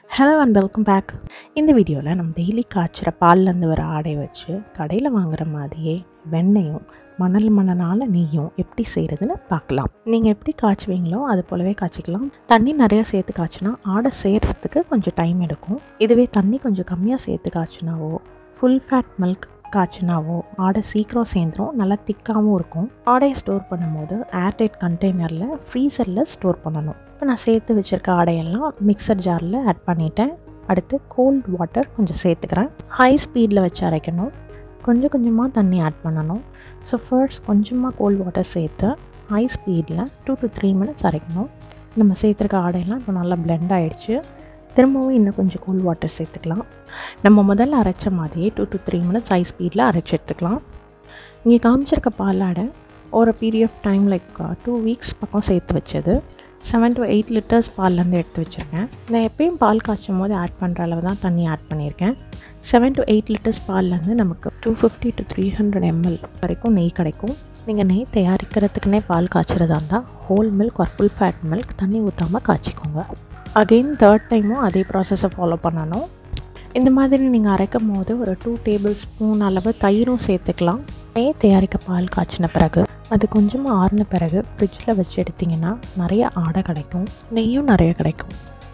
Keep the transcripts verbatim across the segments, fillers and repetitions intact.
Hello and welcome back. இந்த வீடியோவில் நம்ம டெய்லி காய்ச்சிற பால்லேருந்து வர ஆடை வச்சு கடையில் வாங்குற மாதிரியே வெண்ணையும் மணல் மணனால நெய்யும் எப்படி செய்கிறதுன்னு பார்க்கலாம். நீங்கள் எப்படி காய்ச்சுவீங்களோ அது போலவே காய்ச்சிக்கலாம். தண்ணி நிறையா சேர்த்து காய்ச்சினா ஆடை செய்கிறதுக்கு கொஞ்சம் டைம் எடுக்கும். இதுவே தண்ணி கொஞ்சம் கம்மியாக சேர்த்து காய்ச்சினாவோ ஃபுல் ஃபேட் மில்க் காய்ச்சினாவோ ஆடை சீக்கிரம் சேர்ந்துடும், நல்லா திக்காகவும் இருக்கும். ஆடையை ஸ்டோர் பண்ணும்போது ஏர்டைட் கண்டெய்னரில் ஃப்ரீசரில் ஸ்டோர் பண்ணணும். இப்போ நான் சேர்த்து வச்சுருக்க ஆடையெல்லாம் மிக்சர் ஜாரில் ஆட் பண்ணிட்டேன். அடுத்து கோல்ட் வாட்டர் கொஞ்சம் சேர்த்துக்கிறேன். ஹை ஸ்பீடில் வச்சு அரைக்கணும். கொஞ்சம் கொஞ்சமாக தண்ணி ஆட் பண்ணணும். ஸோ ஃபர்ஸ்ட் கொஞ்சமாக கோல்ட் வாட்டர் சேர்த்து ஹை ஸ்பீடில் டூ டு த்ரீ மினிட்ஸ் அரைக்கணும். நம்ம சேர்த்துருக்க ஆடையெல்லாம் இப்போ நல்லா பிளெண்ட் ஆகிடுச்சு. திரும்பவும் இன்னும் கொஞ்சம் கூல் வாட்டர் சேர்த்துக்கலாம். நம்ம முதல்ல அரைச்ச மாதிரியே two to three minutes high ஸ்பீடில் அரைச்சி எடுத்துக்கலாம். இங்கே காமிச்சிருக்க பாலாடை ஒரு period of time like two weeks பக்கம் சேர்த்து வச்சது. செவன் டு எயிட் லிட்டர்ஸ் பால்லேருந்து எடுத்து வச்சுருக்கேன். நான் எப்பயும் பால் காய்ச்சும் போது ஆட் பண்ணுற அளவு தான் தண்ணி ஆட் பண்ணியிருக்கேன். செவன் டு எயிட் லிட்டர்ஸ் பால்லேருந்து நமக்கு two fifty to three hundred ML வரைக்கும் நெய் கிடைக்கும். நீங்கள் நெய் தயாரிக்கிறதுக்குன்னே பால் காய்ச்சறதா இருந்தால் ஹோல் மில்க் ஒரு ஃபுல் ஃபேட் மில்க் தண்ணி ஊற்றாமல் காய்ச்சிக்கோங்க. அகெயின் தேர்ட் டைமும் அதே ப்ராசஸை ஃபாலோ பண்ணணும். இந்த மாதிரி நீங்கள் அரைக்கும் போது ஒரு டூ டேபிள் ஸ்பூன் அளவு தயிரும் சேர்த்துக்கலாம். நெய் தயாரிக்க பால் காய்ச்சின பிறகு அது கொஞ்சமாக ஆறின பிறகு ஃப்ரிட்ஜில் வச்சு எடுத்திங்கன்னா நிறைய ஆடை கிடைக்கும், நெய்யும் நிறைய கிடைக்கும்.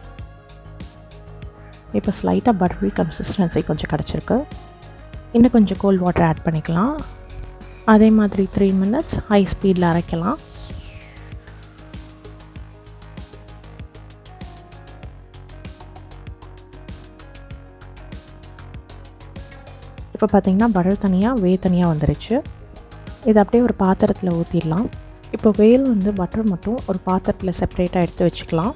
இப்போ ஸ்லைட்டாக பட்டரி கன்சிஸ்டன்சி கொஞ்சம் கிடச்சிருக்கு. இன்னும் கொஞ்சம் கோல்ட் வாட்டர் ஆட் பண்ணிக்கலாம். அதே மாதிரி த்ரீ மினிட்ஸ் ஹை ஸ்பீடில் அரைக்கலாம். இப்போ பார்த்திங்கன்னா பட்டர் தனியாக வே தனியாக வந்துருச்சு. இதை அப்படியே ஒரு பாத்திரத்தில் ஊற்றிடலாம். இப்போ வேல் வந்து பட்டர் மட்டும் ஒரு பாத்திரத்தில் செப்பரேட்டாக எடுத்து வச்சுக்கலாம்.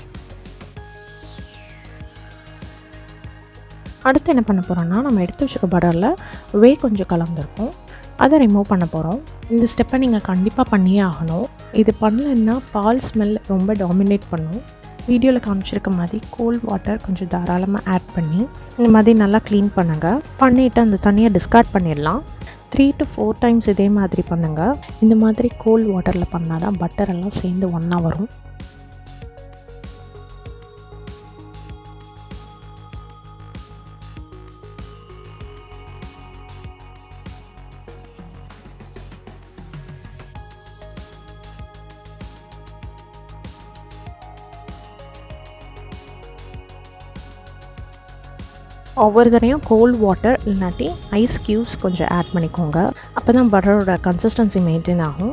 அடுத்து என்ன பண்ண போகிறோன்னா, நம்ம எடுத்து வச்சுருக்க பட்டரில் வே கொஞ்சம் கலந்துருக்கும், அதை ரிமூவ் பண்ண போகிறோம். இந்த ஸ்டெப்பை நீங்கள் கண்டிப்பாக பண்ணியே ஆகணும். இது பண்ணலைன்னா பால் ஸ்மெல் ரொம்ப டாமினேட் பண்ணும். வீடியோவில் காமிச்சிருக்க மாதிரி கோல்ட் வாட்டர் கொஞ்சம் தாராளமாக ஆட் பண்ணி இந்த மாதிரி நல்லா க்ளீன் பண்ணுங்கள். பண்ணிவிட்டு அந்த தண்ணியை டிஸ்கார்ட் பண்ணிடலாம். த்ரீ டு ஃபோர் டைம்ஸ் இதே மாதிரி பண்ணுங்கள். இந்த மாதிரி கோல்ட் வாட்டரில் பண்ணால் தான் பட்டர் எல்லாம் சேர்ந்து ஒன்றா வரும். ஒவ்வொரு தடையும் கோல்ட் வாட்டர் இல்லாட்டி ஐஸ் க்யூப்ஸ் கொஞ்சம் ஆட் பண்ணிக்கோங்க. அப்போ தான் பட்டரோட கன்சிஸ்டன்சி மெயின்டைன் ஆகும்.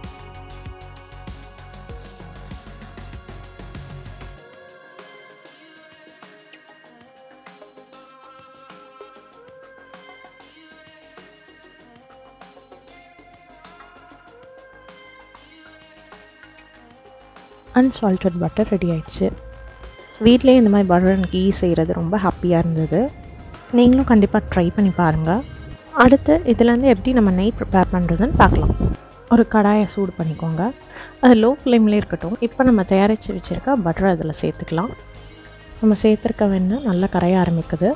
அன்சால்டட் பட்டர் ரெடி ஆயிடுச்சு. வீட்டிலே இந்த மாதிரி பட்டர் அண்ட் கீ செய்கிறது ரொம்ப ஹாப்பியாக இருந்தது. நீங்களும் கண்டிப்பாக ட்ரை பண்ணி பாருங்கள். அடுத்து இதுலேருந்து எப்படி நம்ம நெய் ப்ரிப்பேர் பண்ணுறதுன்னு பார்க்கலாம். ஒரு கடாயை சூடு பண்ணிக்கோங்க. அது லோ ஃப்ளேம்லேயே இருக்கட்டும். இப்போ நம்ம தயாரித்து வச்சுருக்க பட்டர் அதில் சேர்த்துக்கலாம். நம்ம சேர்த்துருக்க வெண்ணெய் நல்லா கரைய ஆரம்பிக்குது.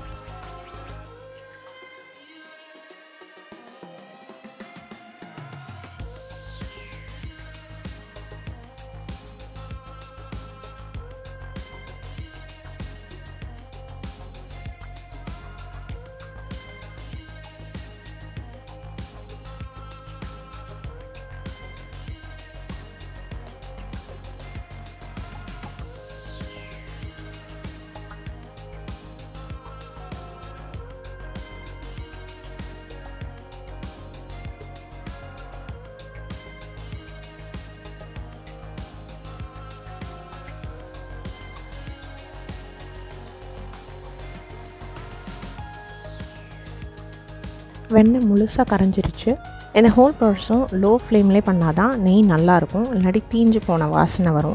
வெண்ணெய் முழுசாக கரைஞ்சிருச்சு. இந்த ஹோல் ப்ராசஸும் லோ ஃப்ளேம்லேயே பண்ணால் தான் நெய் நல்லாயிருக்கும், இல்லாட்டி தீஞ்சு போன வாசனை வரும்.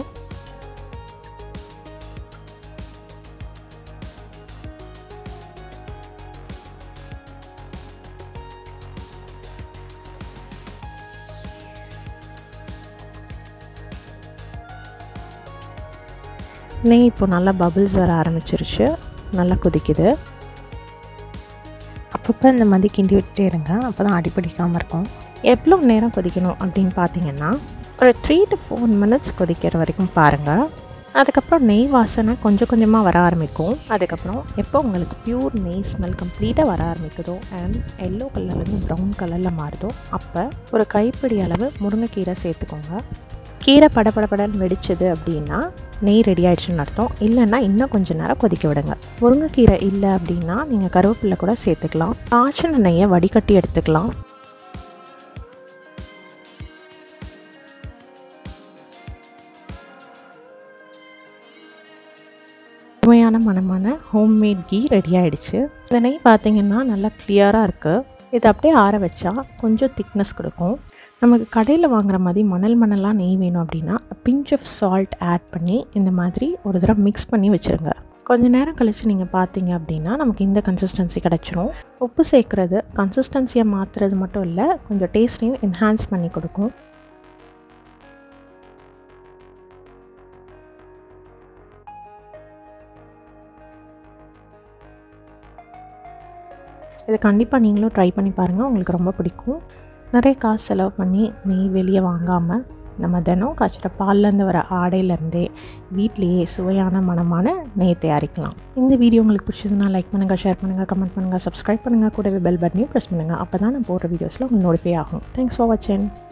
நெய் இப்போ நல்லா பபிள்ஸ் வர ஆரம்பிச்சிருச்சு, நல்லா கொதிக்குது. அப்பப்போ இந்த மாதிரி கிண்டி விட்டுட்டே இருங்க, அப்போ தான் அடிப்பிடிக்காமல் இருக்கும். எவ்வளோ நேரம் கொதிக்கணும் அப்படின்னு பார்த்தீங்கன்னா ஒரு த்ரீ டு ஃபோர் மினிட்ஸ் கொதிக்கிற வரைக்கும் பாருங்கள். அதுக்கப்புறம் நெய் வாசனை கொஞ்சம் கொஞ்சமாக வர ஆரம்பிக்கும். அதுக்கப்புறம் எப்போ உங்களுக்கு பியூர் நெய் ஸ்மெல் கம்ப்ளீட்டாக வர ஆரம்பிக்குதோ அண்ட் எல்லோ கலர்லேருந்து ப்ரௌன் கலரில் மாறுதோ அப்போ ஒரு கைப்பிடி அளவு முருங்கைக்கீரை சேர்த்துக்கோங்க. கீரை படப்படப்படன்னு வெடிச்சது அப்படின்னா நெய் ரெடி ஆகிடுச்சுன்னு அர்த்தம். இல்லைன்னா இன்னும் கொஞ்சம் நேரம் கொதிக்க விடுங்க. முருங்கைக்கீரை இல்லை அப்படின்னா நீங்கள் கருவேப்பிலை கூட சேர்த்துக்கலாம். காய்ச்சின நெய்யை வடிகட்டி எடுத்துக்கலாம். சுவையான மனமான ஹோம்மேட் கீ ரெடி ஆகிடுச்சு. இந்த நெய் பார்த்திங்கன்னா நல்லா கிளியராக இருக்குது. இதை அப்படியே ஆற வச்சா கொஞ்சம் திக்னஸ் கொடுக்கும். நமக்கு கடையில் வாங்குற மாதிரி மணல் மணலாக நெய் வேணும் அப்படின்னா பிஞ்ச் ஆஃப் சால்ட் ஆட் பண்ணி இந்த மாதிரி ஒரு தடவை மிக்ஸ் பண்ணி வச்சுருங்க. கொஞ்சம் நேரம் கழித்து நீங்கள் பார்த்தீங்க அப்படின்னா நமக்கு இந்த கன்சிஸ்டன்சி கிடச்சிரும். உப்பு சேர்க்குறது கன்சிஸ்டன்சியை மாற்றுறது மட்டும் இல்லை, கொஞ்சம் டேஸ்ட்டையும் என்ஹான்ஸ் பண்ணி கொடுக்கும். இதை கண்டிப்பாக நீங்களும் ட்ரை பண்ணி பாருங்கள், உங்களுக்கு ரொம்ப பிடிக்கும். நிறைய காசு செலவு பண்ணி நெய் வெளியே வாங்காமல் நம்ம தினம் காய்ச்சிற பால்லேருந்து வர ஆடையிலேருந்தே வீட்லேயே சுவையான மனமான நெய் தயாரிக்கலாம். இந்த வீடியோ உங்களுக்கு பிடிச்சதுன்னா லைக் பண்ணுங்கள், ஷேர் பண்ணுங்கள், கமெண்ட் பண்ணுங்கள், சப்ஸ்கிரைப் பண்ணுங்கள், கூடவே பெல் பட்டனையும் ப்ரெஸ் பண்ணுங்கள். அப்போ தான் நான் போடுற வீடியோஸில் உங்களுக்கு நோட்டிஃபை ஆகும். தேங்க்ஸ் ஃபார் வாட்சிங்.